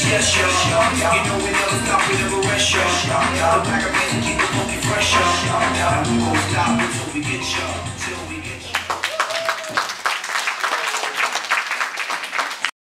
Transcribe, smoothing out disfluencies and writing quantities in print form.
yes, y'all. You know we never stop, we never rest, y'all. The pack of men keep the funky fresh, y'all. And we won't stop until we get y'all.